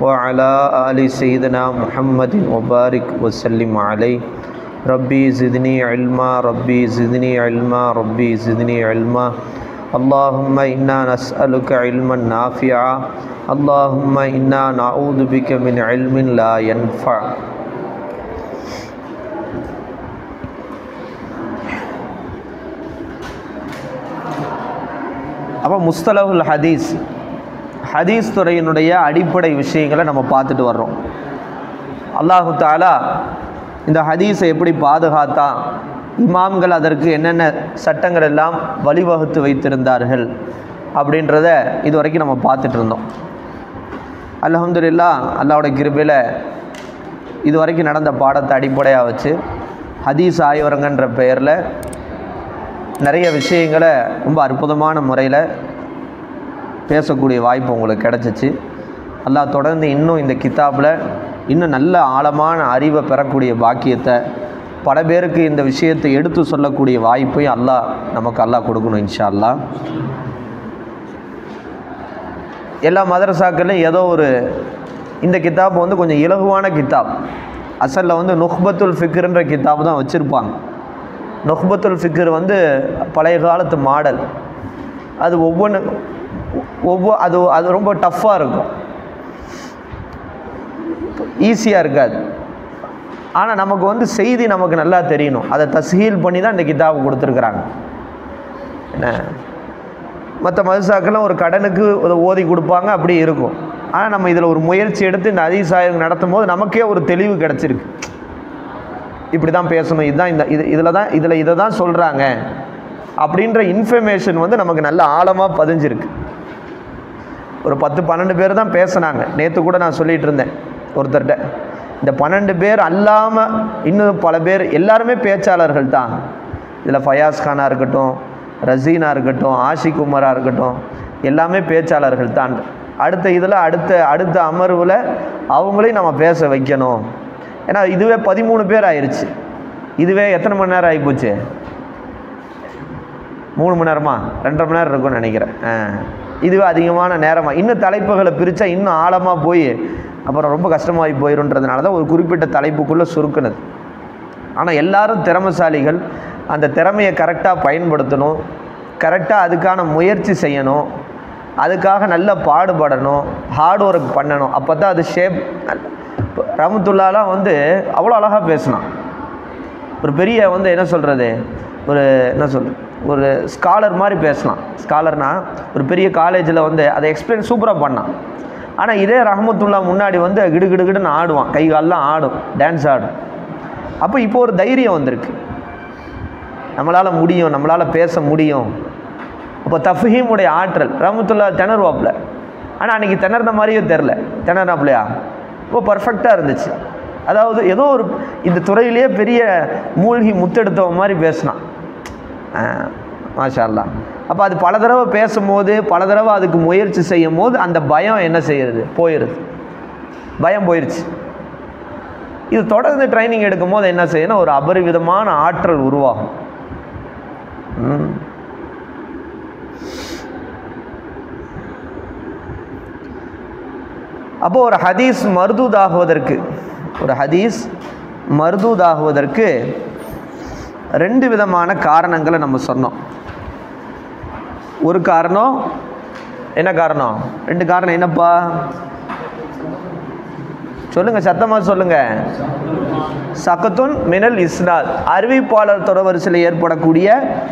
وعلى آل سيدنا محمد وبارك وسلم عليه ربي زدني علما ربي زدني علما ربي زدني علما اللهم إنا نسألك علما نافعا اللهم إنا نعوذ بك من علم لا ينفع. அப்போ முஸ்தலஹுல் ஹதீஸ் துறையினுடைய அடிப்படை விஷயங்களை நம்ம பார்த்துட்டு வர்றோம். அல்லாஹு தஆலா இந்த ஹதீஸை எப்படி பாதுகாத்தா, இமாம்கள் அதற்கு என்னென்ன சட்டங்கள் எல்லாம் வழிவகுத்து வைத்திருந்தார்கள் அப்படின்றத இது வரைக்கும் நம்ம பார்த்துட்டு இருந்தோம். அல்ஹம்துலில்லாஹ், அல்லாஹ்வுடைய கிருபையில் இது வரைக்கும் நடந்த பாடத்தை அடிப்படையாக வச்சு ஹதீஸ் ஆய்வரங்கன்ற பெயரில் நிறைய விஷயங்களை ரொம்ப அற்புதமான முறையில் பேசக்கூடிய வாய்ப்பு உங்களுக்கு கிடச்சிச்சு. அல்லாஹ் தொடர்ந்து இன்னும் இந்த கித்தாபில் இன்னும் நல்ல ஆழமான அறிவை பெறக்கூடிய பாக்கியத்தை, பல பேருக்கு இந்த விஷயத்தை எடுத்து சொல்லக்கூடிய வாய்ப்பையும் அல்லாஹ் கொடுக்கணும் இன்ஷா அல்லாஹ். எல்லா மதரசாக்கள்லையும் ஏதோ ஒரு இந்த கித்தாப் வந்து கொஞ்சம் இலகுவான கித்தாப். அசலில் வந்து நுஹ்பத்துல் ஃபிக்ருன்ற கித்தாப் தான் வச்சுருப்பாங்க. நுஹ்பத்துல் ஃபிக்ர் வந்து பழைய காலத்து மாடல். அது அது ரொம்ப டஃப்பாக இருக்கும், ஈஸியாக இருக்காது. ஆனால் நமக்கு வந்து செய்தி நமக்கு நல்லா தெரியணும். அதை தஸ்ஹீல் பண்ணி தான் இந்த கிதாபு கொடுத்துருக்குறாங்க. என்ன மற்ற மதரசாக்கெல்லாம் ஒரு கடனுக்கு ஓதி கொடுப்பாங்க, அப்படி இருக்கும். ஆனால் நம்ம இதில் ஒரு முயற்சி எடுத்து இந்த ஹதீஸ் ஆய்வு நடத்தும் போது நமக்கே ஒரு தெளிவு கிடச்சிருக்கு. இப்படி தான் பேசணும், இதுதான் இதை தான் சொல்கிறாங்க அப்படின்ற இன்ஃபர்மேஷன் வந்து நமக்கு நல்ல ஆழமாக பதிஞ்சிருக்கு. ஒரு 10-12 பேர் தான் பேசினாங்க. நேற்று கூட நான் சொல்லிகிட்டு இருந்தேன் ஒருத்தர்கிட்ட, இந்த 12 பேர் அல்லாமல் இன்னும் பல பேர் எல்லாருமே பேச்சாளர்கள் தான். இதில் ஃபயாஸ் கானாக இருக்கட்டும், ரசீனா இருக்கட்டும், ஆஷிக் உமராக இருக்கட்டும், எல்லாமே பேச்சாளர்கள் தான். அடுத்த அமர்வில் அவங்களையும் நம்ம பேச வைக்கணும். ஏன்னா இதுவே 13 பேர் ஆயிடுச்சு. இதுவே எத்தனை மணி நேரம் ஆகிப்போச்சு? 3 மணி நேரமா? 2.5 மணி நேரம் இருக்கும்னு நினைக்கிறேன். இதுவே அதிகமான நேரமாக இன்னும் தலைப்புகளை பிரித்தா இன்னும் ஆழமாக போய் அப்புறம் ரொம்ப கஷ்டமாகி போயிடும்ன்றதுனால தான் ஒரு குறிப்பிட்ட தலைப்புக்குள்ளே சுருக்குனது. ஆனால் எல்லாரும் திறமைசாலிகள். அந்த திறமையை கரெக்டாக பயன்படுத்தணும், கரெக்டாக அதுக்கான முயற்சி செய்யணும், அதுக்காக நல்லா பாடுபடணும், ஹார்ட் ஒர்க் பண்ணணும். அப்போ தான் அது ஷேப். ரஹ்மத்துல்லாஹ்லாம் வந்து அவ்வளோ அழகாக பேசினான். ஒரு பெரிய வந்து என்ன சொல்கிறது, ஒரு ஸ்காலர் மாதிரி பேசலாம். ஸ்காலர்னால் ஒரு பெரிய காலேஜில் வந்து அதை எக்ஸ்பிளைன் சூப்பராக பண்ணான். ஆனால் இதே ரஹ்மத்துல்லாஹ் முன்னாடி வந்து கிடுகிடுன்னு ஆடுவான், கை காலெலாம் ஆடும், டான்ஸ் ஆடும். அப்போ இப்போ ஒரு தைரியம் வந்திருக்கு, நம்மளால் முடியும், நம்மளால் பேச முடியும். அப்போ தஃஹீமுடைய ஆற்றல். ரஹ்மத்துல்லாஹ் திணறுவாப்பில், ஆனால் அன்றைக்கி திணறின மாதிரியே தெரில. திணறாப்பிலையா ரொம்ப பர்ஃபெக்டாக இருந்துச்சு. அதாவது ஏதோ ஒரு இந்த துறையிலேயே பெரிய மூழ்கி முத்தெடுத்தவ மாதிரி பேசினான். மாஷா அல்லாஹ். அப்போ அது பல தடவை பேசும்போது, பல தடவை அதுக்கு முயற்சி செய்யும் போது அந்த பயம் என்ன செய்கிறது, போயிடுது. பயம் போயிடுச்சு. இது தொடர்ந்து ட்ரைனிங் எடுக்கும் போது என்ன செய்யணும், ஒரு அபரிவிதமான ஆற்றல் உருவாகும். அப்போது ஒரு ஹதீஸ் மர்தூதாகுவதற்கு 2 விதமான காரணங்களை நம்ம சொன்னோம். ஒரு காரணம் என்ன காரணம்? 2 காரணம் என்னப்பா சொல்லுங்கள், சத்தமாக சொல்லுங்கள். சகத்துன் மினல் இஸ்னாத், அறிவிப்பாளர் தொடர்வரிசையில் ஏற்படக்கூடிய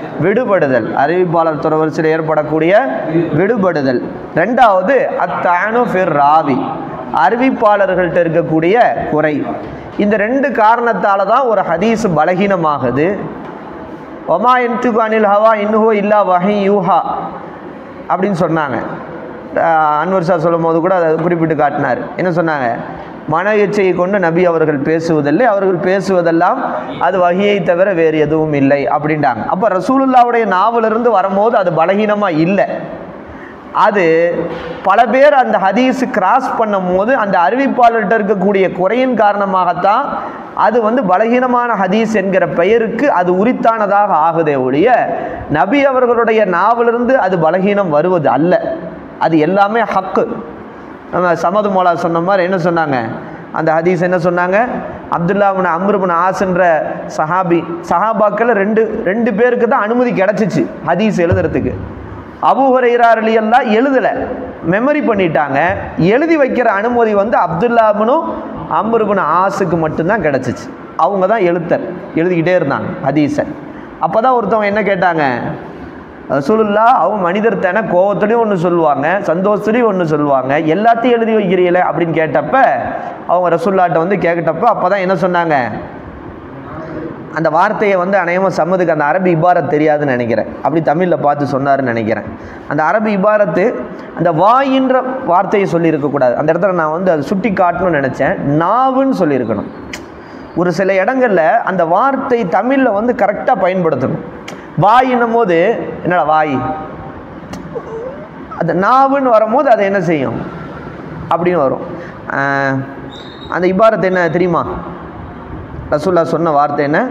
விடுபடுதல். 2வது அத்தானு ஃபிர் ராவி, அறிவிப்பாளர்கள்ட்ட இருக்கக்கூடிய குறை. இந்த 2 காரணத்தால் தான் ஒரு ஹதீஸ் பலகீனமாகுது. ஒமா யன்திகு அனில் ஹவா இன் ஹுவ இல்லா வஹி யூஹா அப்படின்னு சொன்னாங்க. அன்வர் சார் சொல்லும் போது கூட அதை குறிப்பிட்டு காட்டினார். என்ன சொன்னாங்க? மன இச்சையை கொண்டு நபி அவர்கள் பேசுவதில்லை, அவர்கள் பேசுவதெல்லாம் அது வஹியை தவிர வேறு எதுவும் இல்லை அப்படின்ட்டாங்க. அப்போ ரசூலுல்லாவுடைய நாவலிருந்து வரும்போது அது பலகீனமாக இல்லை. அது பல பேர் அந்த ஹதீஸ் கிராஸ் பண்ணும் போது அந்த அறிவிப்பாளர்கிட்ட இருக்கக்கூடிய குறையின் காரணமாகத்தான் அது வந்து பலகீனமான ஹதீஸ் என்கிற பெயருக்கு அது உரித்தானதாக ஆகுதே ஒழிய நபி அவர்களுடைய நாவிலிருந்து அது பலகீனம் வருவது அல்ல. அது எல்லாமே ஹக்கு. நம்ம சமது மோலா சொன்ன மாதிரி என்ன சொன்னாங்க, அந்த ஹதீஸ் என்ன சொன்னாங்க, அப்துல்லா இப்னு அம்ர் இப்னு ஆஸ்ன்ற சஹாபாக்கள் ரெண்டு பேருக்கு தான் அனுமதி கிடச்சிச்சு ஹதீஸ் எழுதுறதுக்கு. அபூ ஹுரைரா ரலியல்லாஹு எழுதலை, மெமரி பண்ணிட்டாங்க. எழுதி வைக்கிற அனுமதி வந்து அப்துல்லா இப்னு அம்ர் இப்னு ஆஸுக்கு மட்டும்தான் கிடச்சிச்சு. அவங்க தான் எழுதிக்கிட்டே இருந்தாங்க ஹதீஸை. அப்போ தான் ஒருத்தவங்க என்ன கேட்டாங்க, ரசூலுல்லாஹ் அவங்க மனிதர் தானே, கோவத்துலேயும் ஒன்று சொல்லுவாங்க, சந்தோஷத்துலேயும் ஒன்று சொல்லுவாங்க, எல்லாத்தையும் எழுதி வைக்கிறீங்களே அப்படின்னு கேட்டப்ப அவங்க ரசூலுல்லாஹ்ட்ட வந்து கேட்டப்போ அப்போ தான் என்ன சொன்னாங்க, அந்த வார்த்தையை வந்து அநேகமாக சம்மதுக்கு அந்த அரபி இபாரத் தெரியாதுன்னு நினைக்கிறேன், அப்படி தமிழில் பார்த்து சொன்னாருன்னு நினைக்கிறேன். அந்த அரபி இபாரத்து அந்த வாயின்ற வார்த்தையை சொல்லியிருக்கக்கூடாது, அந்த இடத்துல நான் வந்து அதை சுட்டி காட்டணும்னு நினச்சேன், நாவுன்னு சொல்லியிருக்கணும். ஒரு சில இடங்களில் அந்த வார்த்தை தமிழில் வந்து கரெக்டாக பயன்படுத்தணும். வாயின்னும் போது என்னடா வாய், அந்த நாவுன்னு வரும்போது அதை என்ன செய்யும் அப்படின்னு வரும். அந்த இபாரத் என்ன தெரியுமா, ரசூலுல்லாஹ் சொன்ன வார்த்தை என்ன,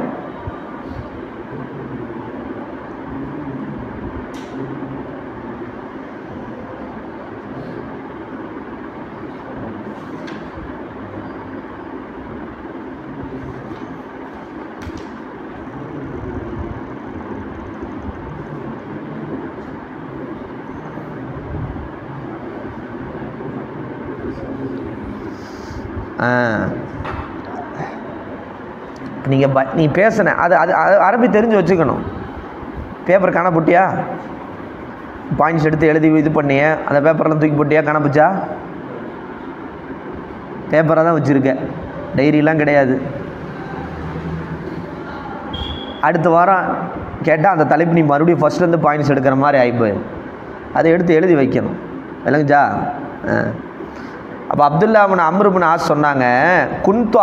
நீ பேசுன அது அது அரபி தெரிஞ்சு வச்சுக்கணும். பேப்பர் காண போட்டியா, பாயிண்ட்ஸ் எடுத்து எழுதி இது பண்ணிய, அந்த பேப்பரெலாம் தூக்கி போட்டியா, காணப்பிச்சா, பேப்பராக தான் வச்சுருக்க, டைரிலாம் கிடையாது. அடுத்த வாரம் கேட்டால் அந்த தலைப்பு நீ மறுபடியும் ஃபஸ்ட்லேருந்து பாயிண்ட்ஸ் எடுக்கிற மாதிரி ஆகிப்போய் அதை எடுத்து எழுதி வைக்கணும், விளங்குச்சா? அப்போ Abdullah ibn Amr ibn As சொன்னாங்க, குன்து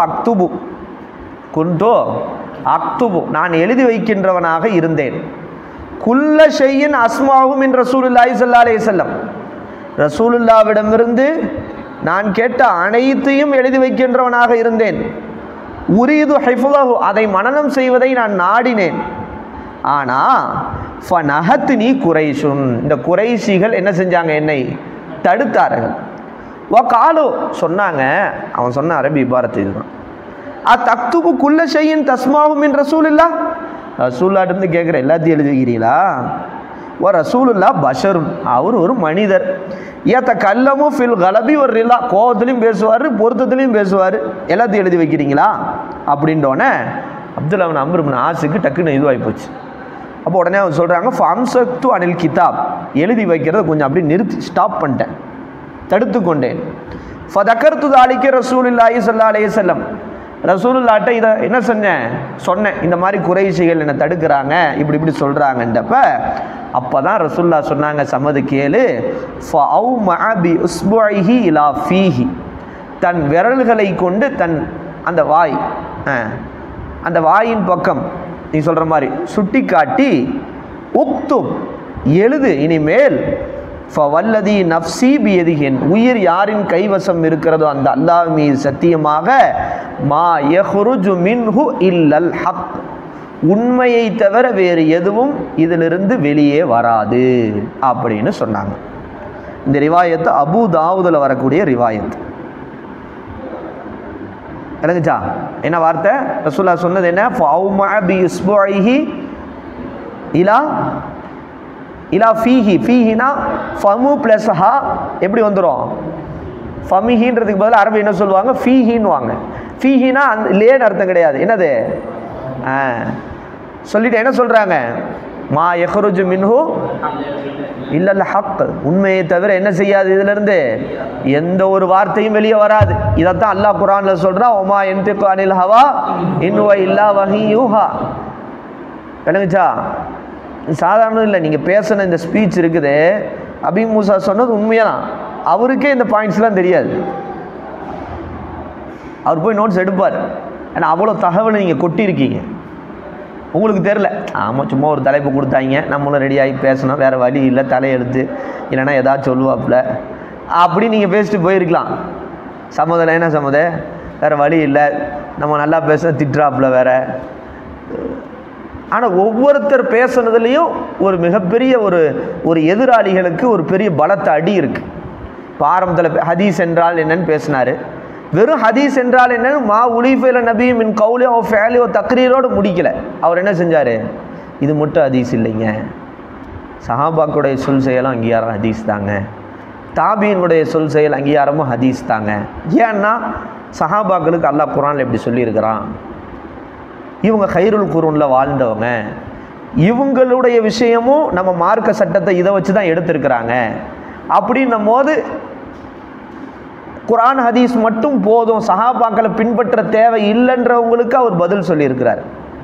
அக்துபு நான் எழுதி வைக்கின்றவனாக இருந்தேன். குல்ல ஷையின் அஸ்மாஹு மின் ரசூலுல்லாஹி ஸல்லல்லாஹு அலைஹி வஸல்லம், ரசூலுல்லாஹ்விடமிருந்து நான் கேட்ட அனைத்தையும் எழுதி வைக்கின்றவனாக இருந்தேன். உரீது ஹிஃபுலஹு அதை மனனம் செய்வதை நான் நாடினேன். ஆனால் ஃபனஹத்னி குரைஷுன், இந்த குரைஷிகள் என்ன செஞ்சாங்க, என்னை தடுத்தார்கள். காலோ சொன்னாங்க, அவன் சொன்ன அரபி இபாரத் இதுதான், தக்துபு குல்ல ஷையின் தஸ்மாஹு மின் ரசூலுல்லாஹ், ரசூலுல்லாஹ்ட்ட கேட்குற எல்லாத்தையும் எழுதி வைக்கிறீங்களா? ரசூலுல்லாஹ் பஷருன், அவர் ஒரு மனிதர், கல்லமு ஃபில் கலபி ஒரு ரிலா, கோவத்துலையும் பேசுவார் பொருத்தத்துலையும் பேசுவார், எல்லாத்தையும் எழுதி வைக்கிறீங்களா அப்படின்றோடனே அப்துல்லா இப்னு அம்ர் இப்னு ஆஸுக்கு டக்குன்னு இதுவாகி போச்சு. அப்போ உடனே அவர் சொல்கிறாங்க, ஃபம்சக்து அனில் கிதாப், எழுதி வைக்கிறத கொஞ்சம் அப்படி நிறுத்தி ஸ்டாப் பண்ணிட்டேன், தடுத்து கொண்டேன். ஃபதக்கர்து தாலிக்க ரசூலுல்லாஹி ஸல்லல்லாஹு அலைஹி வஸல்லம், ரசூலுல்லாஹ்ட்ட இதை என்ன சொன்னேன், இந்த மாதிரி குறைஷிகள் என்னை தடுக்கிறாங்க, இப்படி சொல்கிறாங்கன்றப்ப அப்போ தான் ரசூலுல்லாஹ் சொன்னாங்க, சம்மது கேளு, ஃபஅவ்மஅ பி உஸ்புஇஹி இலா ஃபீஹி, தன் விரல்களை கொண்டு தன் அந்த வாயின் பக்கம் நீ சொல்கிற மாதிரி சுட்டி காட்டி, உக்துப் எழுது, இனிமேல் ஃபவல்லதி நஃப்ஸி பியதிஹி, உயிர் யாரின் கைவசம் இருக்கிறதோ அந்த அல்லாஹ் மீது சத்தியமாக, மா யஹ்ருஜு மின்ஹு இல்லல் ஹக், உண்மையை தவிர வேறு எதுவும் இதிலிருந்து வெளியே வராது அப்படின்னு சொன்னாங்க. இந்த ரிவாயத்து அபூ தாவூதுல வரக்கூடிய ரிவாயத். விளங்குச்சா என்ன வார்த்தை, ரசூலுல்லாஹ் சொன்னது என்ன, ஃபஅவ்மஅ பி உஸ்புஇஹி இலா ஃபீஹினா ஃபமு ப்ளஸ் ஹா எப்படி வந்துடும், ஃபமிஹின்றதுக்கு பதில் அரபி என்ன சொல்லுவாங்க, ஃபீஹின்னு வாங்க. ஃபீஹினா அந்த லேன்னு அர்த்தம் கிடையாது, என்னது சொல்லிட்டு என்ன சொல்கிறாங்க, மா யஹ்ருஜு மின்ஹு இல்லல் ஹக், உண்மையை தவிர என்ன செய்யாது, இதிலிருந்து எந்த ஒரு வார்த்தையும் வெளியே வராது. இதைத்தான் அல்லாஹ் குர்ஆன்ல சொல்கிறான், ஒமா யன்திகு அனில் ஹவா இன் ஹுவ இல்லா வஹீ யூஹா. விளங்குச்சா, சாதாரணம் இல்லை, நீங்கள் பேசின இந்த ஸ்பீச் இருக்குது, அபி மூசா சொன்னது உண்மையாக, அவருக்கே இந்த பாயிண்ட்ஸ்லாம் தெரியாது, அவர் போய் நோட்ஸ் எடுப்பார், ஏன்னா அவ்வளோ தகவலை நீங்கள் கொட்டியிருக்கீங்க, உங்களுக்கு தெரில. ஆமாம், சும்மா ஒரு தலைப்பு கொடுத்தாங்க, நம்மளும் ரெடியாகி பேசணும், வேறு வழி இல்லை, தலையெழுத்து இல்லைன்னா ஏதாச்சும் சொல்லுவாப்புல அப்படி நீங்கள் பேசிட்டு போயிருக்கலாம். சம்மதில் என்ன சம்மத, வேறு வழி இல்லை, நம்ம நல்லா பேச திட்டுறாப்புல வேறு. ஆனால் ஒவ்வொருத்தர் பேசுனதுலேயும் ஒரு மிகப்பெரிய ஒரு எதிராளிகளுக்கு ஒரு பெரிய பலத்த அடி இருக்குது. ஆரம்பத்தில் ஹதீஸ் என்றால் என்னன்னு பேசினார். வெறும் ஹதீஸ் என்றால் என்னன்னு மா உலிஃபைல நபி மின் கௌலி ஓ ஃபேலி ஓ தக்ரீரோடு முடிக்கல. அவர் என்ன செஞ்சார், இது மட்டும் ஹதீஸ் இல்லைங்க, சஹாபாக்குடைய சொல் செயலும் அங்கீகாரம் ஹதீஸ் தாங்க, தாபீனுடைய சொல் செயல் அங்கீகாரமும் ஹதீஸ் தாங்க. ஏன்னா சஹாபாக்களுக்கு அல்லாஹ் குர்ஆனில் எப்படி சொல்லியிருக்கிறான், இவங்க கைருல் குரூனில் வாழ்ந்தவங்க, இவங்களுடைய விஷயமும் நம்ம மார்க்க சட்டத்தை இதை வச்சு தான் எடுத்திருக்கிறாங்க. அப்படின்னும் போது குர்ஆன் ஹதீஸ் மட்டும் போதும், சஹாபாக்களை பின்பற்ற தேவை இல்லைன்றவங்களுக்கு அவர் பதில் சொல்லியிருக்கிறார்.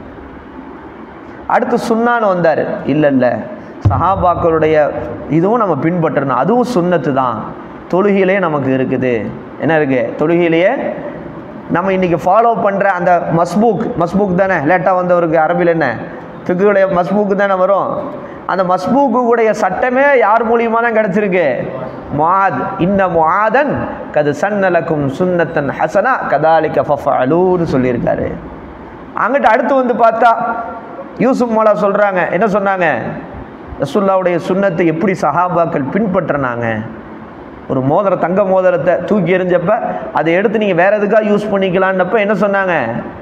அடுத்து சுன்னான்னு வந்தார். இல்லை சஹாபாக்களுடைய இதுவும் நம்ம பின்பற்றணும், அதுவும் சுன்னத்து தான், தொழுகையிலே நமக்கு இருக்குது. என்ன இருக்குது தொழுகையிலேயே நம்ம இன்றைக்கி ஃபாலோ பண்ணுற அந்த மஸ்பூக் தானே, லேட்டாக வந்தவருக்கு அரபியில் என்ன ஃபிக்ஹுடைய மஸ்பூக்கு தானே வரும். அந்த மஸ்பூக்குடைய சட்டமே யார் மூலியமாக தான் கிடச்சிருக்கு, முஆத். இன்ன முஆதன் கது சன்னலக்கும் சுன்னத்தன் ஹசனா கதாலிக ஃபஃஅலூன்னு சொல்லியிருக்காரு. அங்கிட்ட அடுத்து வந்து பார்த்தா யூசுப் மௌலா சொல்கிறாங்க, என்ன சொன்னாங்க, ரசூலுல்லாஹ்வுடைய சுன்னத்தை எப்படி சஹாபாக்கள் பின்பற்றினாங்க. ஒரு தங்க மோதிரத்தை தூக்கி எறிஞ்சப்ப அதை எடுத்து நீங்கள் வேறு எதுக்காக யூஸ் பண்ணிக்கலான்னப்ப என்ன சொன்னாங்க,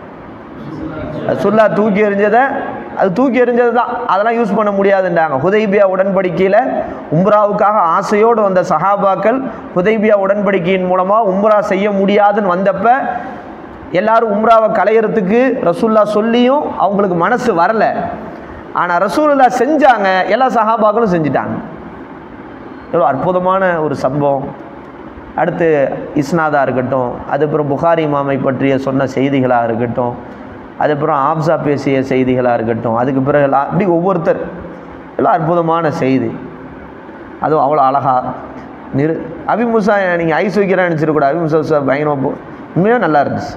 ரசூலுல்லாஹ் தூக்கி எறிஞ்சதை அது தூக்கி எறிஞ்சது தான், அதெல்லாம் யூஸ் பண்ண முடியாதுன்றாங்க. ஹுதைபியா உடன்படிக்கையில் உம்ராவுக்காக ஆசையோடு வந்த சஹாபாக்கள் ஹுதைபியா உடன்படிக்கையின் மூலமாக உம்ரா செய்ய முடியாதுன்னு வந்தப்ப எல்லாரும் உம்ராவை களையிறதுக்கு ரசூலுல்லாஹ் சொல்லியும் அவங்களுக்கு மனசு வரல. ஆனால் ரசூலுல்லாஹ் செஞ்சாங்க, எல்லா சஹாபாக்களும் செஞ்சிட்டாங்க. எவ்வளோ அற்புதமான ஒரு சம்பவம். அடுத்து இஸ்னாதாக இருக்கட்டும், அதுக்கப்புறம் புகாரி இமாமை பற்றிய சொன்ன செய்திகளாக இருக்கட்டும், அதுக்கப்புறம் ஆப்ஸா பேசிய செய்திகளாக இருக்கட்டும், அதுக்கு பிறகு அப்படி ஒவ்வொருத்தர் எல்லாம் அற்புதமான செய்தி. அதுவும் அவ்வளோ அழகாக அபிமுசா நீங்கள் ஐஸ் வைக்கிறான்னு நினச்சிருக்கூடாது. அபிமுசா பயங்கரமாக உண்மையாக நல்லா இருந்துச்சு.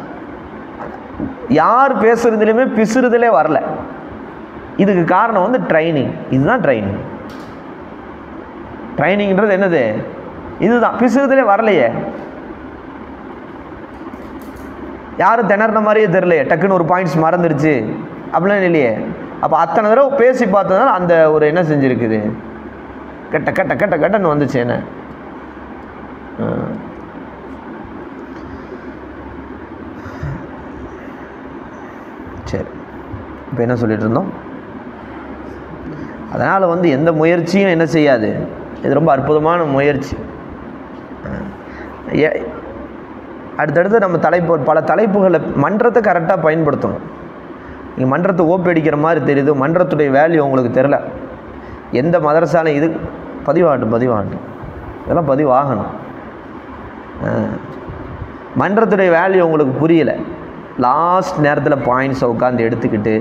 யார் பேசுகிறதுலையுமே பிசுறுதலே வரல. இதுக்கு காரணம் வந்து ட்ரைனிங். இதுதான் ட்ரைனிங்கிறது என்னது, இதுதான். பிசுறுதலே வரலையே, யாரும் திணறின மாதிரியே தெரியலையே, டக்குன்னு ஒரு பாயிண்ட்ஸ் மறந்துடுச்சு அப்படிலாம் இல்லையே. அப்போ அத்தனை தடவை பேசி பார்த்ததுனால அந்த ஒரு என்ன செஞ்சுருக்குது, கட்டன்னு வந்துச்சு. என்ன சரி, இப்போ என்ன சொல்லிட்டு இருந்தோம். அதனால் வந்து எந்த முயற்சியும் என்ன செய்யாது, இது ரொம்ப அற்புதமான முயற்சி. அடுத்தடுத்து நம்ம பல தலைப்புகளை மன்றத்தை கரெக்டாக பயன்படுத்தணும். நீங்கள் மன்றத்தை ஓப்பி அடிக்கிற மாதிரி தெரியுது, மன்றத்துடைய வேல்யூ உங்களுக்கு தெரில. எந்த மதரசாலையும் இது பதிவாகட்டும் இதெல்லாம் பதிவாகணும். மன்றத்துடைய வேல்யூ உங்களுக்கு புரியலை, லாஸ்ட் நேரத்தில் பாயிண்ட்ஸை உட்காந்து எடுத்துக்கிட்டு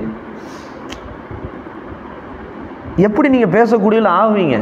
எப்படி நீங்கள் பேசக்கூடியல ஆகுவீங்க.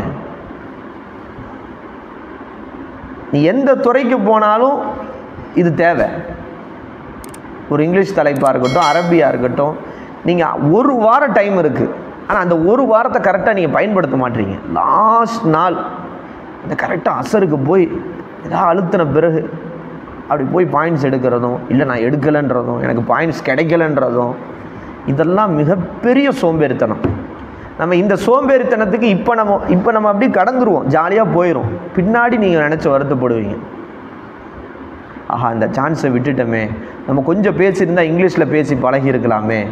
நீ எந்த துறைக்கு போனாலும் இது தேவை. ஒரு இங்கிலீஷ் தலைப்பாக இருக்கட்டும், அரபியாக இருக்கட்டும், நீங்கள் ஒரு வாரம் டைம் இருக்குது, ஆனால் அந்த ஒரு வாரத்தை கரெக்டாக நீங்கள் பயன்படுத்த மாட்டீங்க. லாஸ்ட் நாள் அந்த கரெக்டாக அசருக்கு போய் ஏதாவது அழுத்தின பிறகு அப்படி போய் பாயிண்ட்ஸ் எடுக்கிறதும், இல்லை நான் எடுக்கலைன்றதும், எனக்கு பாயிண்ட்ஸ் கிடைக்கலைன்றதும், இதெல்லாம் மிகப்பெரிய சோம்பேறித்தனம். நம்ம இந்த சோம்பேறித்தனத்துக்கு இப்போ நம்ம அப்படி கடந்துருவோம், ஜாலியாக போயிடும். பின்னாடி நீங்கள் நினச்சி வருத்தப்படுவீங்க, ஆஹா இந்த சான்ஸை விட்டுட்டோமே, நம்ம கொஞ்சம் பேசியிருந்தால் இங்கிலீஷில் பேசி பழகி இருக்கலாமே.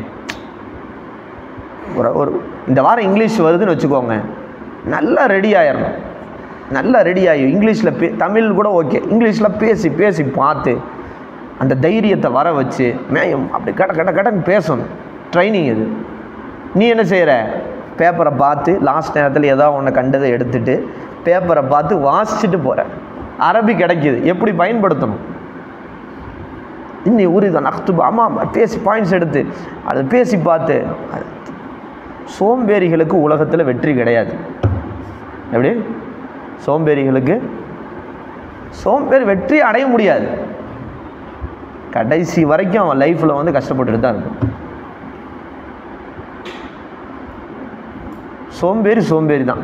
ஒரு இந்த வாரம் இங்கிலீஷ் வருதுன்னு வச்சுக்கோங்க, நல்லா ரெடி ஆயிடணும். நல்லா ரெடி ஆகி இங்கிலீஷில் தமிழ் கூட ஓகே, இங்கிலீஷில் பேசி பார்த்து அந்த தைரியத்தை வர வச்சு மேயம் அப்படி கடன்னு பேசணும். ட்ரைனிங் இது. நீ என்ன செய்கிற, பேப்பரை பார்த்து லாஸ்ட் நேரத்தில் ஏதாவது ஒன்று கண்டதை எடுத்துகிட்டு பேப்பரை பார்த்து வாசிச்சுட்டு போகிற. அரபி கிடைக்கிது, எப்படி பயன்படுத்தணும், இன்னி உரிதான் அக்துபா, ஆமாம் பேசி பாயிண்ட்ஸ் எடுத்து அதை பேசி பார்த்து. சோம்பேறிகளுக்கு உலகத்தில் வெற்றி கிடையாது. எப்படி சோம்பேறி வெற்றி அடைய முடியாது. கடைசி வரைக்கும் அவன் லைஃப்பில் வந்து கஷ்டப்பட்டுட்டு தான் இருக்கும். சோம்பேறி தான்.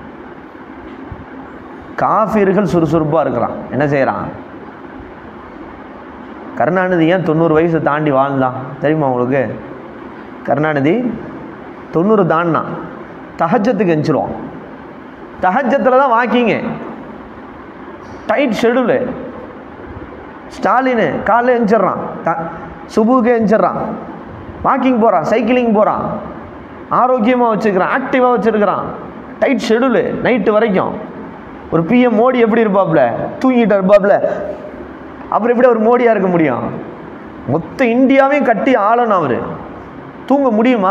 காஃபிர்கள் சுறுசுறுப்பாக இருக்கிறான். என்ன செய்கிறான், கருணாநிதி ஏன் 90 வயசு தாண்டி வாழ்ந்தான் தெரியுமா உங்களுக்கு? கருணாநிதி 90 தாண்டினான், தஹஜ்ஜத்துக்கு எஞ்சிருவான். தஹஜ்ஜத்தில் தான் வாக்கிங்க. Tight schedule. ஸ்டாலின் காலையில் எழுந்திரிறான், சுபுக்கே எழுந்திரிறான், வாக்கிங் போகிறான், சைக்கிளிங் போகிறான், ஆரோக்கியமாக வச்சுருக்கிறான், ஆக்டிவாக வச்சுருக்கிறான், டைட் ஷெடியூலு நைட்டு வரைக்கும். ஒரு பிஎம் மோடி எப்படி இருப்பாப்புல? தூங்கிட்டு இருப்பாப்புல. அப்புறம் எப்படி அவர் மோடியாக இருக்க முடியும்? மொத்த இந்தியாவையும் கட்டி ஆளணும். அவர் தூங்க முடியுமா?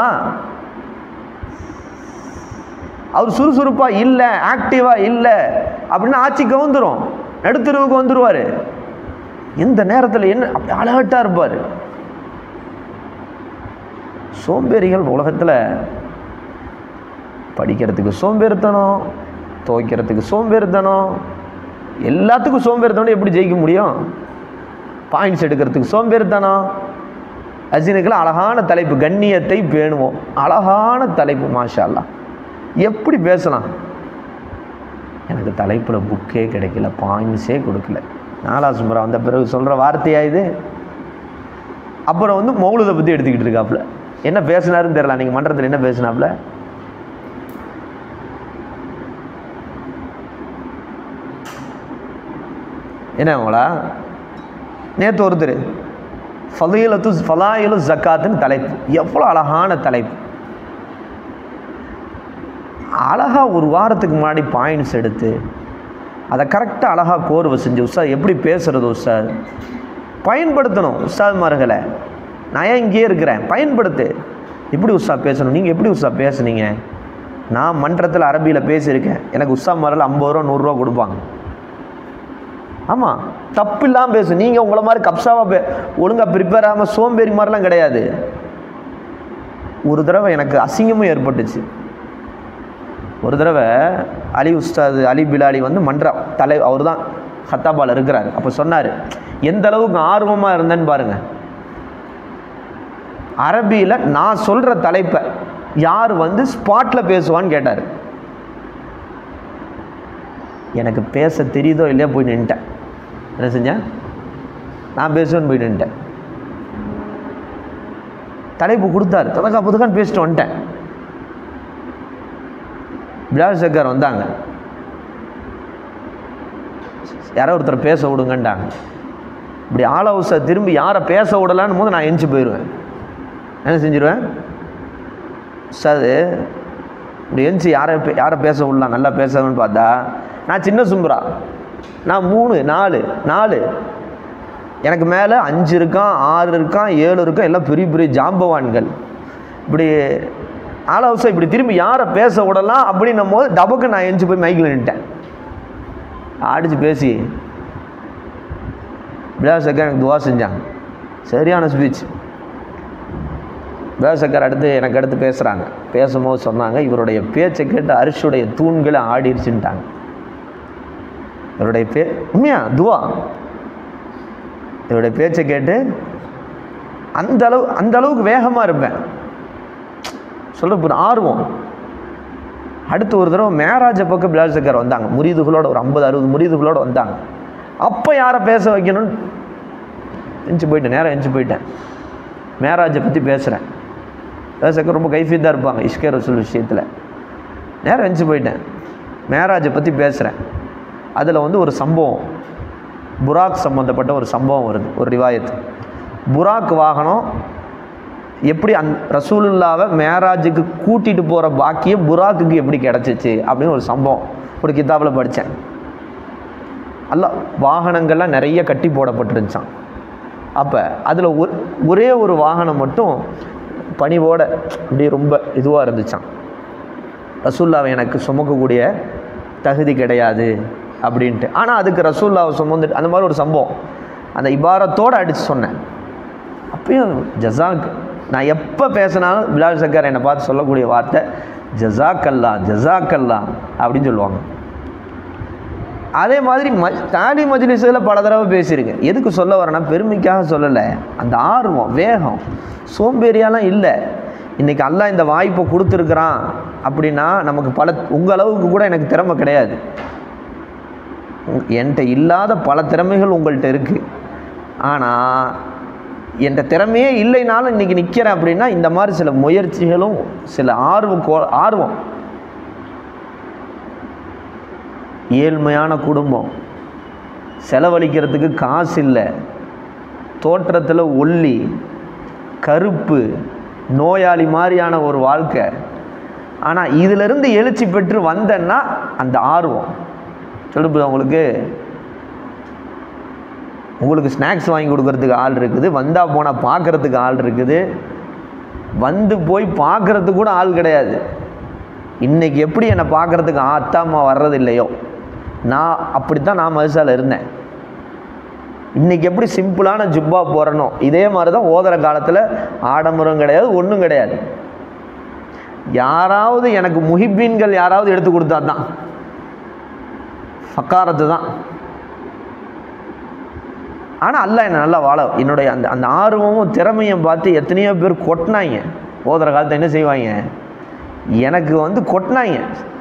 அவர் சுறுசுறுப்பாக இல்லை, ஆக்டிவாக இல்லை அப்படின்னு ஆட்சி கவுந்துரும், நடுத்தருவுக்கு வந்துடுவார். எந்த நேரத்தில் என்ன அப்படி அலர்ட்டாக இருப்பார். சோம்பேறிகள் உலகத்தில் படிக்கிறதுக்கு சோம்பேறித்தனம், துவைக்கிறதுக்கு சோம்பேறித்தனம், எல்லாத்துக்கும் சோம்பேறித்தனம். எப்படி ஜெயிக்க முடியும்? பாயிண்ட்ஸ் எடுக்கிறதுக்கு சோம்பேறித்தனம். அஜினுக்கெல்லாம் அழகான தலைப்பு, கண்ணியத்தை பேணுவோம். அழகான தலைப்பு, மாஷா அல்லாஹ். எப்படி பேசலாம்? எனக்கு தலைப்பில் புக்கே கிடைக்கல, பாயிண்ட்ஸே கொடுக்கல. நாலாவது முறை வந்த பிறகு சொல்கிற வார்த்தையா இது? அப்புறம் மௌலுதை பற்றி எடுத்துக்கிட்டு இருக்காப்புல. என்ன பேசினாருன்னு தெரியல. நீங்கள் மன்றத்தில் என்ன பேசினாப்புல? என்ன அவங்களா நேற்று ஒருத்தர் ஃபலாயிலு ஜக்காத்துன்னு தலைப்பு. எவ்வளோ அழகான தலைப்பு. அழகாக ஒரு வாரத்துக்கு முன்னாடி பாயிண்ட்ஸ் எடுத்து அதை கரெக்டாக அழகாக கோர்வை செஞ்சு, உஸ்தாத் எப்படி பேசுகிறது உஸ்தாத், பயன்படுத்தணும் உஸ்தாத்மார்களை. நான் ஏன் இங்கேயே இருக்கிறேன், பயன்படுத்து. எப்படி உஸ்தாத் பேசணும், நீங்கள் எப்படி உஸ்தாத் பேசுனீங்க? நான் மன்றத்தில் அரபியில் பேசியிருக்கேன், எனக்கு உஸ்தாத்மார்கள் 50 ரூபா 100 ரூபா கொடுப்பாங்க. ஆமாம், தப்பு இல்லாமல் பேசு. நீங்கள் உங்களை மாதிரி கப்சாவாக ஒழுங்காக ப்ரிப்பேர் ஆகாமல் சோம்பேறி மாதிரிலாம் கிடையாது. ஒரு தடவை எனக்கு அசிங்கமும் ஏற்பட்டுச்சு. ஒரு தடவை அலி உஸ்தாது அலி பிலாலி மன்ற அவர் தான் ஹத்தாபால் இருக்கிறார். அப்போ சொன்னார், எந்த அளவுக்கு ஆர்வமாக இருந்தேன்னு பாருங்கள். அரபியில் நான் சொல்கிற தலைப்பை யார் ஸ்பாட்டில் பேசுவான்னு கேட்டார். எனக்கு பேச தெரியுதோ இல்லையா போய் நின்ட்டேன். என்ன செஞ்சேன்? நான் பேசுவேன்னு போய் நின்ட்டேன். தலைப்பு கொடுத்தாரு, புதுக்கான்னு பேசிட்டு வந்துட்டேன். பிலால் சக்கர் வந்தாங்க, யாரோ ஒருத்தர் பேச விடுங்கன்ட்டாங்க. இப்படி ஆல் ஹவுஸை திரும்பி யாரை பேச விடலான்னு போது நான் எஞ்சி போயிடுவேன். என்ன செஞ்சிடுவேன்? சார் இப்படி எஞ்சி யாரை பேச விடலாம், நல்லா பேசணும்னு பார்த்தா நான் சின்ன சும்புரா, நான் 3 4 எனக்கு மேலே 5 இருக்கான், 6 இருக்கான், 7 இருக்கான், எல்லாம் பெரிய பெரிய ஜாம்பவான்கள். இப்படி ஆல் ஹவுஸை இப்படி திரும்பி யாரை பேச விடலாம் அப்படின்னும் போது டபுக்கு நான் எஞ்சி போய் மைக்கில் நின்ட்டேன். அடித்து பேசி பிலால் சக்கர் எனக்கு துவா செஞ்சாங்க. சரியான ஸ்பீச். பிலால் சக்கர் எனக்கு அடுத்து பேசுகிறாங்க. பேசும்போது சொன்னாங்க, இவருடைய பேச்சை கேட்டு அரிசியுடைய தூண்களை ஆடிருச்சுட்டாங்க. இவருடைய உண்மையா துவா, இவருடைய பேச்சை கேட்டு அந்த அளவுக்கு வேகமாக இருப்பேன். சொல்ல ஆர்வம். அடுத்து ஒரு தடவை மேராஜை பக்கம் பிலால் சக்கர் வந்தாங்க, முரீதுகளோட ஒரு 50-60 முரீதுகளோடு வந்தாங்க. அப்போ யாரை பேச வைக்கணும்னு நேராக எஞ்சி போயிட்டேன். மேராஜை பற்றி பேசுகிறேன். பிலால் சக்கர் ரொம்ப கைஃபியத்தாக இருப்பாங்க இஷ்கே ரசூல் விஷயத்தில். நேராக எஞ்சி போயிட்டேன். மேராஜை பற்றி பேசுகிறேன். அதில் ஒரு சம்பவம், புராக் சம்மந்தப்பட்ட ஒரு சம்பவம் வருது, ஒரு ரிவாயத்து. புராக் வாகனம் எப்படி ரசூலுல்லாவை மேராஜுக்கு கூட்டிகிட்டு போகிற பாக்கியம் புராக்குக்கு எப்படி கிடச்சிச்சு அப்படின்னு ஒரு சம்பவம் ஒரு கிதாபில் படித்தேன். வாகனங்கள்லாம் நிறைய கட்டி போடப்பட்டுருந்துச்சான். அப்போ அதில் ஒரே ஒரு வாகனம் மட்டும் பணிவோட இப்படி ரொம்ப இதுவாக இருந்துச்சான். ரசூலுல்லாவை எனக்கு சுமக்கக்கூடிய தகுதி கிடையாது அப்படின்ட்டு. ஆனால் அதுக்கு ரசூலுல்லாவை சுமந்துட்டு அந்த மாதிரி ஒரு சம்பவம் அந்த இபாரத்தோடு அடித்து சொன்னேன். அப்பயும் ஜஸாக், நான் எப்போ பேசினாலும் பிலால் சக்கர் என்னை பார்த்து சொல்லக்கூடிய வார்த்தை ஜஸாக்கல்லா ஜஸாக்கல்லா அப்படின்னு சொல்லுவாங்க. அதே மாதிரி தாலி மஜ்லிஸில் பல தடவை பேசியிருக்கேன். எதுக்கு சொல்ல வரேன்னா, பெருமைக்காக சொல்லலை, அந்த ஆர்வம், வேகம், சோம்பேறியாலாம் இல்லை. இன்றைக்கி அல்லாஹ் இந்த வாய்ப்பை கொடுத்துருக்குறான் அப்படின்னா நமக்கு உங்கள் அளவுக்கு கூட எனக்கு திறமை கிடையாது. என்கிட்ட இல்லாத பல திறமைகள் உங்கள்கிட்ட இருக்குது. ஆனால் என்கிட்ட திறமையே இல்லைனாலும் இன்றைக்கி நிற்கிறேன் அப்படின்னா இந்த மாதிரி சில முயற்சிகளும் சில ஆர்வம். ஏழ்மையான குடும்பம், செலவழிக்கிறதுக்கு காசு இல்லை, தோற்றத்தில் ஒல்லி, கருப்பு, நோயாளி மாதிரியான ஒரு வாழ்க்கை. ஆனால் இதிலிருந்து எழுச்சி பெற்று வந்தேன்னா அந்த ஆர்வம் சொல்லுது. உங்களுக்கு ஸ்நாக்ஸ் வாங்கி கொடுக்கறதுக்கு ஆள் இருக்குது, வந்தால் போனால் பார்க்குறதுக்கு ஆள் இருக்குது, வந்து போய் பார்க்குறதுக்கு கூட ஆள் கிடையாது. இன்றைக்கி எப்படி என்னை பார்க்குறதுக்கு அத்தா அம்மா வர்றது இல்லையோ, நான் அப்படித்தான் நான் மதுசால இருந்தேன். இன்றைக்கி எப்படி சிம்பிளான ஜுப்பா போகிறனோ இதே மாதிரி தான் ஓதுற காலத்தில் ஆடம்பரம் கிடையாது, ஒன்றும் கிடையாது. யாராவது எனக்கு முஹிப்பீன்கள் யாராவது எடுத்து கொடுத்தா தான் ஃபக்காரத்து தான். ஆனால் அல்லாஹ் என்ன நல்லா வாழ என்னுடைய அந்த ஆர்வமும் திறமையும் பார்த்து எத்தனையோ பேர் கொட்டினாங்க. ஓதுற காலத்தை என்ன செய்வாங்க, எனக்கு கொட்டினாங்க.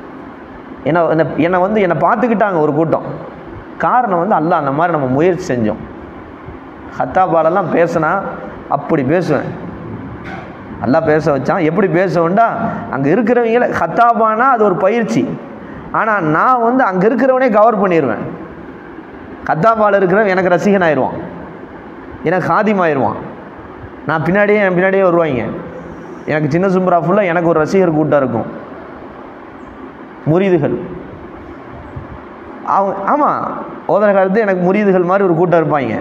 என்னை பார்த்துக்கிட்டாங்க ஒரு கூட்டம். காரணம் அல்லாஹ் அந்த மாதிரி நம்ம முயற்சி செஞ்சோம். ஹத்தாபாலெல்லாம் பேசினா அப்படி பேசுவேன், அல்லாஹ் பேச வச்சான். எப்படி பேசுவேன்டா, அங்கே இருக்கிறவங்கள ஹத்தாபானா அது ஒரு பயிற்சி. ஆனால் நான் அங்கே இருக்கிறவனே கவர் பண்ணிடுவேன். ஹத்தாபால் இருக்கிறவன் எனக்கு ரசிகன் ஆயிடுவான், எனக்கு ஹாதிம் ஆயிடுவான். நான் என் பின்னாடியே வருவாங்க. எனக்கு சின்ன சும்ரா ஃபுல்லாக எனக்கு ஒரு ரசிகர் கூட்டம் இருக்கும், முரீதுகள். அவங்க ஆமாம், ஓதர காலத்து எனக்கு முரீதுகள் மாதிரி ஒரு கூட்டம் இருப்பாங்க.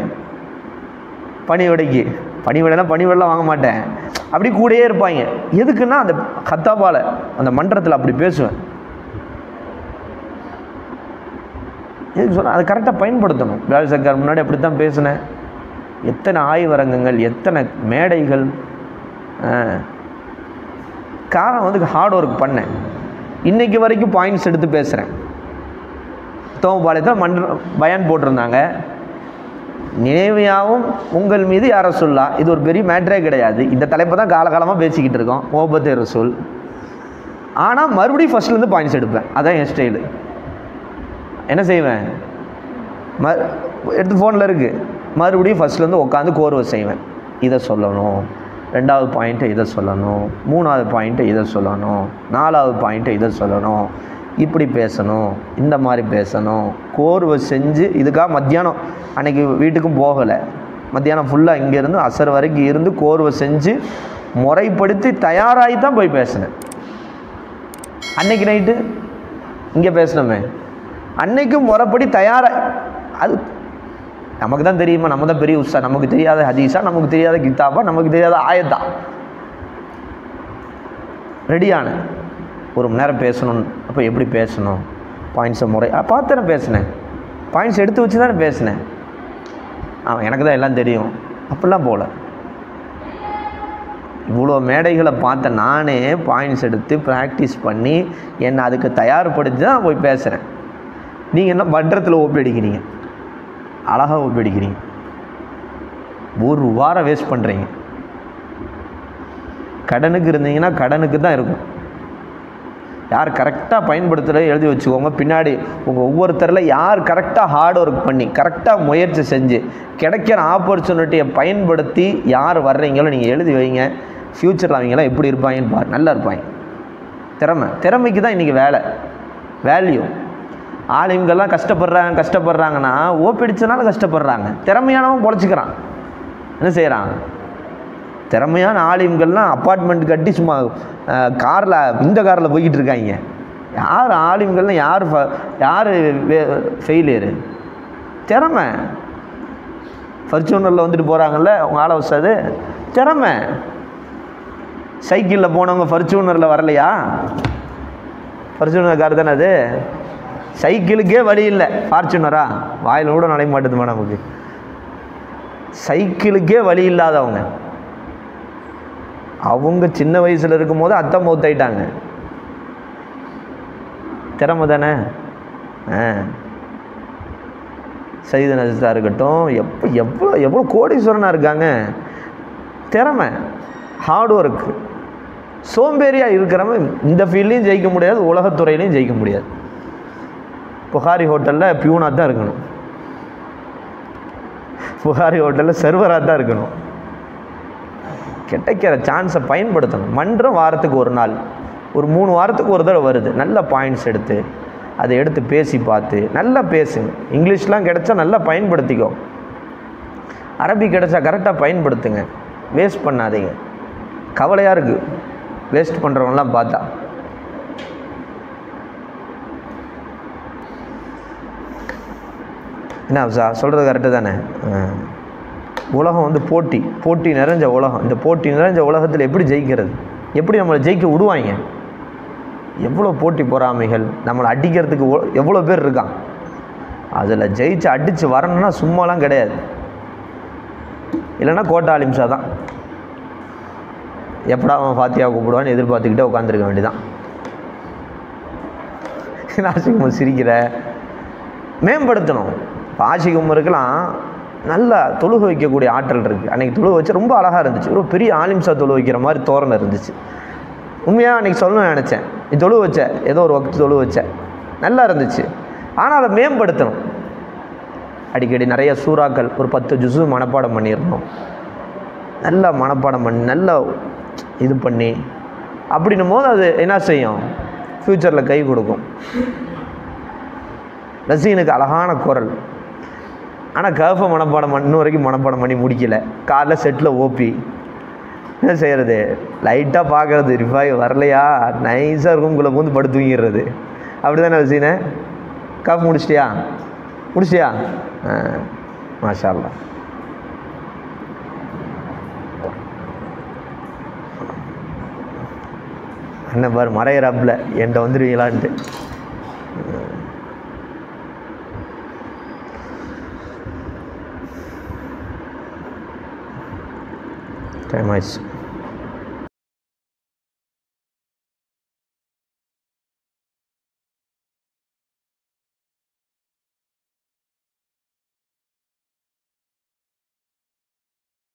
பணிவிடைலாம் வாங்க மாட்டேன், அப்படி கூடயே இருப்பாங்க. எதுக்குன்னா அந்த ஹத்தாபால அந்த மன்றத்தில் அப்படி பேசுவேன். எதுக்கு சொன்னால் அதை கரெக்டாக பயன்படுத்தணும். பிலால் சர்க்கார் முன்னாடி அப்படி தான் பேசினேன். எத்தனை ஆய்வரங்கங்கள், எத்தனை மேடைகள். காரணம் ஹார்ட் ஒர்க் பண்ணேன். இன்றைக்கி வரைக்கும் பாயிண்ட்ஸ் எடுத்து பேசுகிறேன். தோமபாளையத்தில் பயான் போட்டிருந்தாங்க, நினைவையாவும் உங்கள் மீது யார் ரசூல்லா. இது ஒரு பெரிய மேட்டரே கிடையாது. இந்த தலைப்பை தான் காலகாலமாக பேசிக்கிட்டு இருக்கோம், முஹப்பத்தே ரசூல். ஆனால் மறுபடியும் ஃபஸ்ட்லேருந்து பாயிண்ட்ஸ் எடுப்பேன். அதான் என் ஸ்டைலு. என்ன செய்வேன், எடுத்து ஃபோனில் இருக்குது, மறுபடியும் ஃபஸ்ட்லேருந்து உட்காந்து கோர்வை செய்வேன். இதை சொல்லணும், 2வது பாயிண்ட்டை இதை சொல்லணும், 3வது பாயிண்ட்டை இதை சொல்லணும், 4வது பாயிண்ட்டை இதை சொல்லணும், இப்படி பேசணும், இந்த மாதிரி பேசணும். கோர்வை செஞ்சு இதுக்காக மத்தியானம் அன்றைக்கி வீட்டுக்கும் போகலை. மத்தியானம் ஃபுல்லாக இங்கேருந்து அசர் வரைக்கும் இருந்து கோர்வை செஞ்சு முறைப்படுத்தி தயாராகி தான் போய் பேசினேன். அன்னைக்கு நைட்டு இங்கே பேசினோமே, அன்னைக்கும் முறைப்படி தயாராக. அது நமக்கு தான் தெரியுமா, நம்ம தான் பெரிய உஸ்ஸா. நமக்கு தெரியாத ஹதீஸா, நமக்கு தெரியாத கித்தாபா, நமக்கு தெரியாத ஆயத்தா. ரெடியான 1 மணி நேரம் பேசணும். அப்போ எப்படி பேசணும், பாயிண்ட்ஸை முறை பார்த்து தானே பேசினேன், பாயிண்ட்ஸ் எடுத்து வச்சு தானே பேசினேன். எனக்கு தான் எல்லாம் தெரியும் அப்படிலாம் போகல. இவ்வளோ மேடைகளை பார்த்த நானே பாயிண்ட்ஸ் எடுத்து ப்ராக்டிஸ் பண்ணி என்னை அதுக்கு தயார்படுத்தி தான் போய் பேசுகிறேன். நீங்கள் என்ன மன்றத்தில் ஒப்படைக்கிறீங்க, அழகாக ஒப்படைக்கிறீங்க, 1 வாரம் வேஸ்ட் பண்ணுறீங்க. கடனுக்கு இருந்தீங்கன்னா கடனுக்கு தான் இருக்கும். யார் கரெக்டாக பயன்படுத்துகிற எழுதி வச்சுக்கோங்க. பின்னாடி உங்கள் ஒவ்வொருத்தரில் யார் கரெக்டாக ஹார்ட் ஒர்க் பண்ணி கரெக்டாக முயற்சி செஞ்சு கிடைக்கிற ஆப்பர்ச்சுனிட்டியை பயன்படுத்தி யார் வர்றீங்களோ நீங்கள் எழுதி வைங்க. ஃப்யூச்சரில் அவங்களாம் எப்படி இருப்பாங்கன்னு பாரு, நல்லா இருப்பாங்க. திறமைக்கு தான் இன்றைக்கி வேல்யூ. ஆலிம்கள்லாம் கஷ்டப்படுறாங்கன்னா ஓப்பிடிச்சனால கஷ்டப்படுறாங்க. திறமையானவன் பொழைச்சிக்கிறான். என்ன செய்கிறாங்க, திறமையான ஆலிம்கள்லாம் அப்பார்ட்மெண்ட் கட்டி சும்மா இந்த காரில் போய்கிட்டு இருக்காங்க. யார் ஆலிம்கள்லாம் யார் ஃபெயிலியரு? திறமை. ஃபர்ச்சூனரில் வந்துட்டு போகிறாங்கல்ல அவங்க ஆளை வச்சாது திறமை. சைக்கிளில் போனவங்க ஃபர்ச்சூனரில் வரலையா? ஃபர்ச்சூனர் கார் தானே அது. சைக்கிளுக்கே வழி இல்லை, ஃபார்ச்சுனரா வாயில் கூட நடைய மாட்டுதுமா நமக்கு. சைக்கிளுக்கே வழி இல்லாதவங்க அவங்க சின்ன வயசில் இருக்கும் போது அத்தை மௌத்தாயிட்டாங்க. திறமை தானே. சையது நஜீஸா இருக்கட்டும், எவ்வளோ கோடீஸ்வரனாக இருக்காங்க. திறமை, ஹார்ட் ஒர்க்கு. சோம்பேறியாக இருக்கிறவன் இந்த ஃபீல்ட்லையும் ஜெயிக்க முடியாது, உலகத்துறையிலையும் ஜெயிக்க முடியாது. புகாரி ஹோட்டலில் பியூனாக தான் இருக்கணும், புகாரி ஹோட்டலில் சர்வராக தான் இருக்கணும். கிடைக்கிற சான்ஸை பயன்படுத்தணும். மன்றம் வாரத்துக்கு 1 நாள், ஒரு 3 வாரத்துக்கு ஒரு தடவை வருது. நல்ல பாயிண்ட்ஸ் எடுத்து அதை எடுத்து பேசி பார்த்து நல்லா பேசுங்க. இங்கிலீஷ்லாம் கிடைச்சா நல்லா பயன்படுத்திக்கோ, அரபி கிடைச்சா கரெக்டாக பயன்படுத்துங்க, வேஸ்ட் பண்ணாதீங்க. கவலையாக இருக்குது வேஸ்ட் பண்ணுறவங்களாம் பார்த்தா. என்ன சார் சொல்கிறது கரெக்டு தானே? உலகம் வந்து போட்டி நிறைஞ்ச உலகம். இந்த போட்டி நிறைஞ்ச உலகத்தில் எப்படி ஜெயிக்கிறது, எப்படி நம்மளை ஜெயிக்க விடுவாங்க? எவ்வளோ போட்டி பொறாமைகள், நம்மளை அடிக்கிறதுக்கு எவ்வளோ பேர் இருக்கான். அதில் ஜெயிச்சு அடித்து வரணும்னா சும்மாலாம் கிடையாது. இல்லைன்னா கோட்டா அலிம்சா தான், எப்படா அவன் ஃபாத்தியா கூப்பிடுவான்னு எதிர்பார்த்துக்கிட்டே உட்காந்துருக்க வேண்டியதான். ஆஷிக் சிரிக்கிற மேம்படுத்தணும். இப்போ ஆஷிக் உமருக்கெல்லாம் நல்லா தொழுக வைக்கக்கூடிய ஆற்றல் இருக்குது. அன்றைக்கி தொழுக வச்சு ரொம்ப அழகாக இருந்துச்சு. ஒரு பெரிய ஆலிம்சா தொழுக வைக்கிற மாதிரி தோரணை இருந்துச்சு. உண்மையாக அன்றைக்கி சொல்லணும்னு நினச்சேன். நீ தொழுக வச்ச, ஏதோ ஒரு வக்து தொழுக வச்ச, நல்லா இருந்துச்சு. ஆனால் அதை மேம்படுத்தணும். அடிக்கடி நிறைய சூறாக்கள் ஒரு 10 ஜுஸு மனப்பாடம் பண்ணிடணும். நல்லா மனப்பாடம் பண்ணி நல்லா இது பண்ணி அப்படின்னும் போது அது என்ன செய்யும், ஃப்யூச்சரில் கை கொடுக்கும். ரசீனுக்கு அழகான குரல், ஆனால் கஃபை மனப்பாடம் இன்னும் வரைக்கும் மனப்பாடம் பண்ணி முடிக்கலை. காலைல செட்டில் ஓபி என்ன செய்கிறது, லைட்டாக பார்க்குறது, ரிஃபாய் வரலையா நைஸாக ரூம்குள்ளே பூந்து படுத்து தூங்கிடுறது. அப்படி தானே ரசீனு? கஃப் முடிச்சிட்டியா? மாஷா அல்லாஹ். அண்ணன் பாரு மறையிறாப்புல என்கிட்ட வந்துடுவீங்களான்ட்டு. டைம் ஆயிடுச்சு.